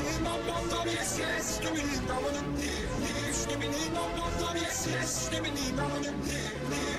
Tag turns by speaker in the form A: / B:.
A: me, bum bum bum, yes yes. Give me, I wanna live, live. Give me, bum bum bum, yes yes. Give me, I wanna live, live.